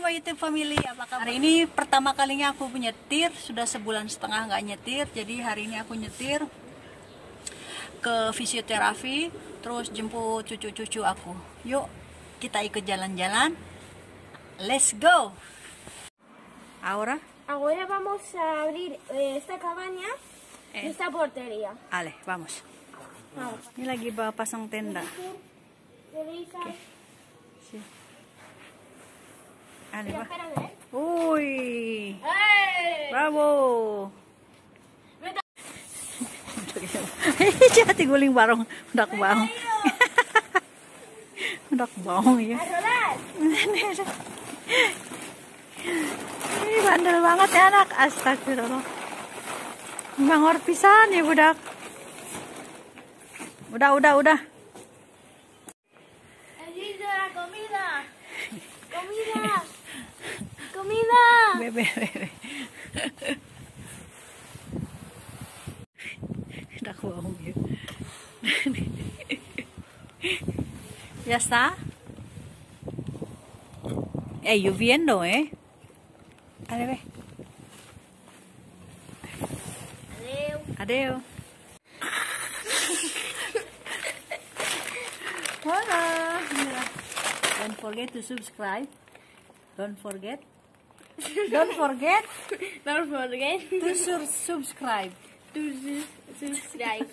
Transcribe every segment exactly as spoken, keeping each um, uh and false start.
Halo YouTube family, apa kabar? Hari ini pertama kalinya aku nyetir, sudah sebulan setengah nggak nyetir. Jadi hari ini aku nyetir ke fisioterapi, terus jemput cucu-cucu aku. Yuk kita ikut jalan-jalan. Let's go. Ahora, Ahora vamos a abrir eh, esta cabaña Eh. y esta portería. ale, vamos. Vamos. Ini lagi bawa pasang tenda. ¿Queréis a- Sí. Ale, Mira, va. espérame, ¿eh? Uy, ¡Eh! bravo. Vete. Hati guling barong, udah kebaong. Udah kebaong ya. ¡A rodar! Ih, bandel banget ya anak, astagfirullah. Bangor pisan ya budak. Udah, udah, udah. ¡Allí está la comida! ¡Comida! ¡Comida! Bebe, bebe. Udah kebaong ya. Ya está. Eh, lloviendo, eh. Ale, ve. Adeu. Adeu. Hola. Mira. Don't forget to subscribe. Don't forget. Don't forget Don't forget to sur- subscribe. to su- subscribe.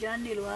hujan di luar.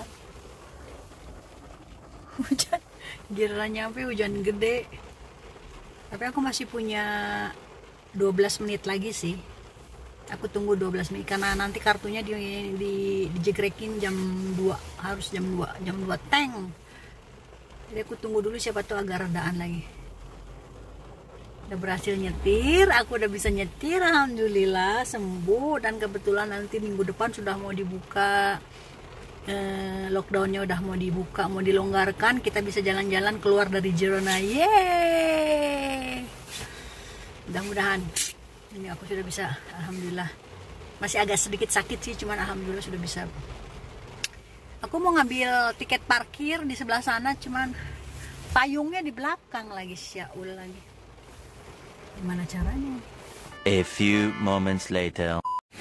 Hujan, giliran nyampe hujan gede. Tapi aku masih punya dua belas menit lagi sih. Aku tunggu dua belas menit karena nanti kartunya di, di dijegrekin jam dua, harus jam dua, jam dua teng. Jadi aku tunggu dulu, siapa tuh agak redaan lagi. Udah berhasil nyetir, aku udah bisa nyetir, alhamdulillah sembuh. Dan kebetulan nanti minggu depan sudah mau dibuka, eh, lockdownnya udah mau dibuka, mau dilonggarkan, kita bisa jalan-jalan keluar dari Girona. Yeay, mudah-mudahan ini aku sudah bisa, alhamdulillah. Masih agak sedikit sakit sih, cuman alhamdulillah sudah bisa. Aku mau ngambil tiket parkir di sebelah sana, cuman payungnya di belakang lagi, syaul lagi. Gimana caranya? A few moments later.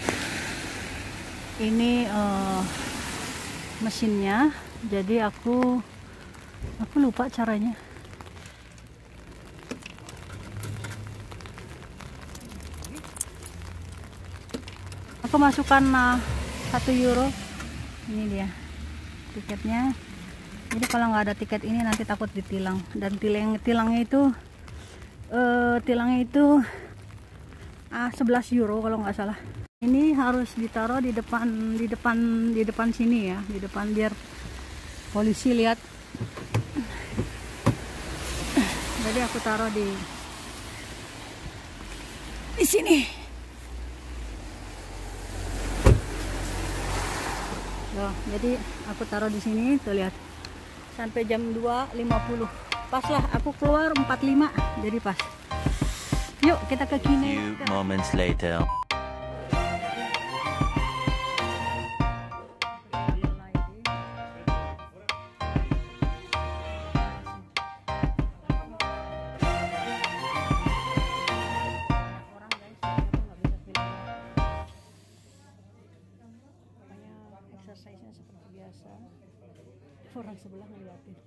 Ini uh, mesinnya, jadi aku aku lupa caranya. Aku masukkan uh, satu euro. Ini dia tiketnya. Jadi kalau nggak ada tiket ini nanti takut ditilang, dan tilang tilangnya itu uh, tilangnya itu ah, sebelas euro kalau nggak salah. Ini harus ditaruh di depan di depan di depan sini ya, di depan biar polisi lihat. Jadi aku taruh di di sini. Loh, jadi aku taruh di sini tuh, lihat. Sampai jam dua lima puluh. Pas lah, aku keluar empat puluh lima. Jadi pas. Yuk, kita ke kini. Few moments later. Exercise-nya seperti biasa. Orang sebelah ngeliatin.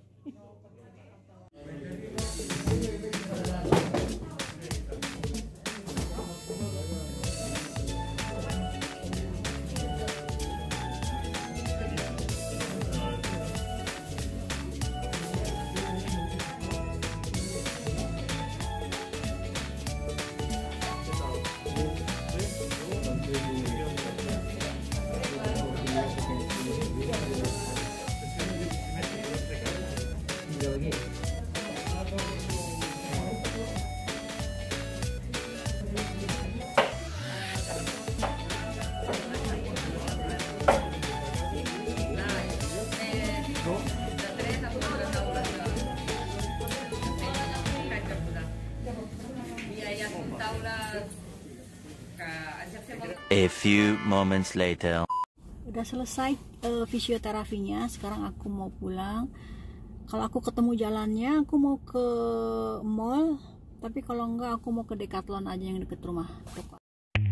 A few moments later. Udah selesai uh, fisioterapinya, sekarang aku mau pulang. Kalau aku ketemu jalannya, aku mau ke mall. Tapi kalau enggak, aku mau ke Decathlon aja yang deket rumah. Toko.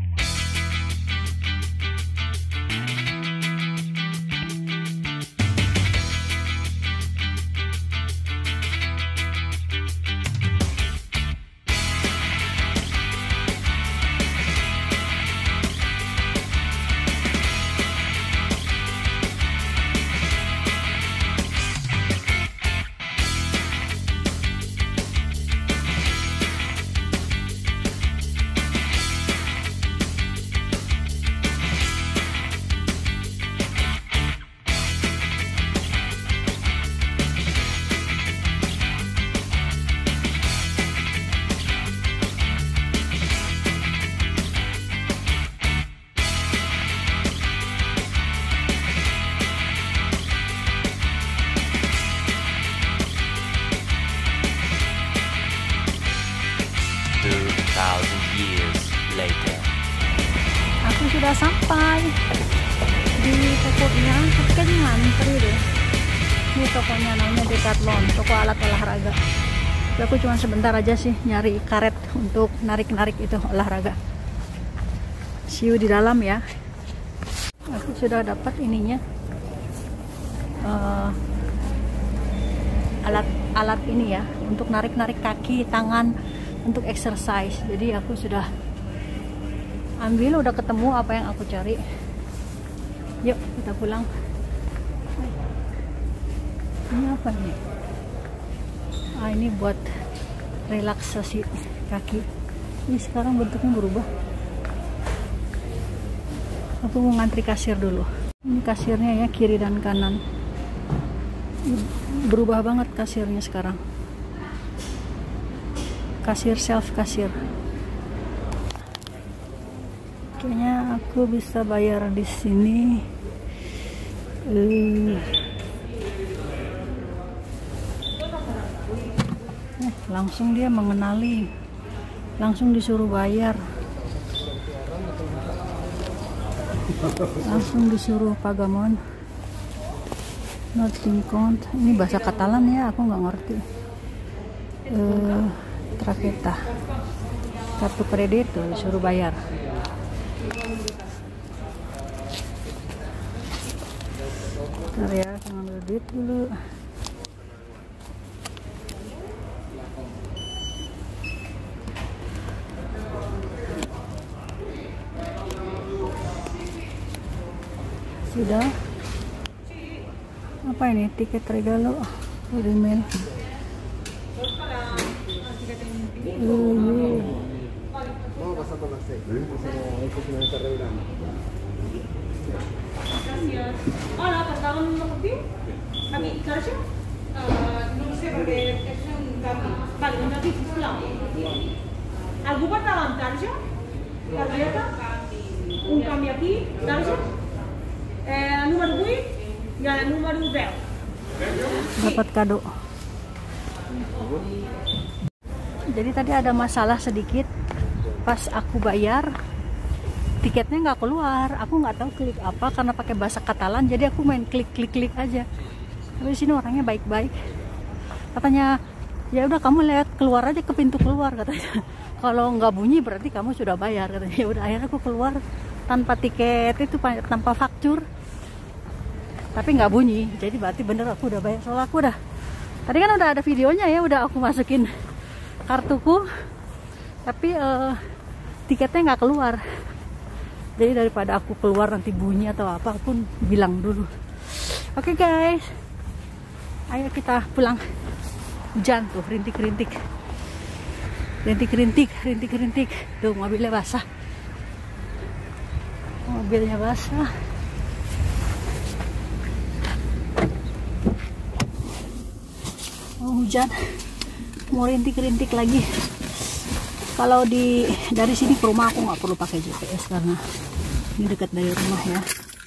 Two thousand years later. Aku sudah sampai di tokonya, tapi kan ngantri deh. Ini tokonya namanya Decathlon, toko alat olahraga. Tapi aku cuma sebentar aja sih nyari karet untuk narik-narik itu olahraga. See you di dalam ya. Aku sudah dapat ininya, uh, alat alat ini ya, untuk narik-narik kaki, tangan, untuk exercise. Jadi aku sudah ambil, udah ketemu apa yang aku cari. Yuk kita pulang. Ini apa nih? Ah, ini buat relaksasi kaki. Ini sekarang bentuknya berubah. Aku mau ngantri kasir dulu. Ini kasirnya ya, kiri dan kanan. Berubah banget kasirnya sekarang. Kasir self kasir. Kayaknya aku bisa bayar di sini. Uh. Eh, langsung dia mengenali, langsung disuruh bayar, langsung disuruh pagamon. Nothing count. Ini bahasa Katalan ya, aku nggak ngerti. Uh, Traketa, kartu kredit tuh disuruh bayar. Bentar ya, aku ngambil duit dulu. Sudah. Apa ini? Tiket regalo. Email. Uh, Hola, ¿pasaba un motivo? ¿A mí, Sasha? No lo sé porque es un canvi. Vale, un canvi, sisplau. Algú parlava amb tarja? Targeta? Un canvi aquí, tarja? Eh, número vuit i el número deu. Dapat kado. Jadi tadi ada masalah sedikit pas aku bayar, tiketnya nggak keluar. Aku nggak tahu klik apa karena pakai bahasa Katalan, jadi aku main klik klik klik aja. Tapi di sini orangnya baik-baik. Katanya ya udah kamu lihat keluar aja ke pintu keluar katanya. Kalau nggak bunyi berarti kamu sudah bayar katanya. Ya udah akhirnya aku keluar tanpa tiket itu, tanpa faktur. Tapi nggak bunyi, jadi berarti bener aku udah bayar. Soalnya aku udah tadi kan udah ada videonya ya, udah aku masukin kartuku, tapi uh, tiketnya nggak keluar. Jadi daripada aku keluar nanti bunyi atau apa, aku pun bilang dulu. Oke okay guys, ayo kita pulang. Hujan tuh, rintik-rintik, rintik-rintik, rintik-rintik. Tuh mobilnya basah, mobilnya basah. Oh, hujan, mau rintik-rintik lagi. Kalau di dari sini ke rumah aku nggak perlu pakai G P S karena ini dekat dari rumah ya.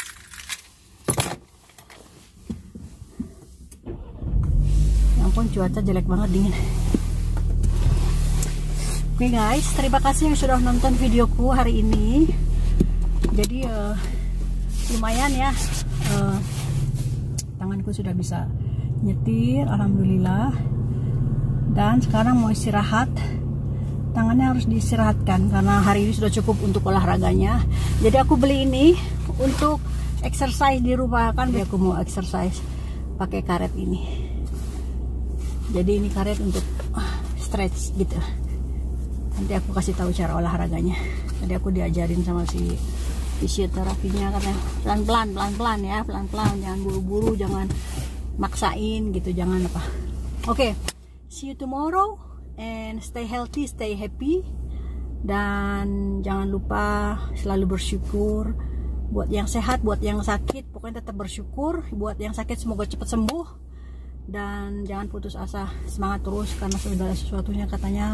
Ya ampun, cuaca jelek banget, dingin. Oke okay guys, terima kasih yang sudah nonton videoku hari ini. Jadi uh, lumayan ya, uh, tanganku sudah bisa nyetir, alhamdulillah. Dan sekarang mau istirahat. Tangannya harus diistirahatkan karena hari ini sudah cukup untuk olahraganya. Jadi aku beli ini untuk exercise di rumah kan. Jadi aku mau exercise pakai karet ini. Jadi ini karet untuk stretch gitu. Nanti aku kasih tahu cara olahraganya. Tadi aku diajarin sama si fisioterapinya, katanya pelan-pelan, pelan-pelan ya, pelan-pelan, jangan buru-buru, jangan maksain gitu, jangan apa. Oke, okay. See you tomorrow and stay healthy, stay happy, dan jangan lupa selalu bersyukur. Buat yang sehat, buat yang sakit, pokoknya tetap bersyukur. Buat yang sakit semoga cepat sembuh, dan jangan putus asa, semangat terus karena segala sesuatunya katanya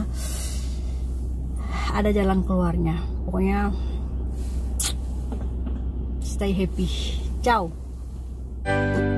ada jalan keluarnya. Pokoknya stay happy. Ciao.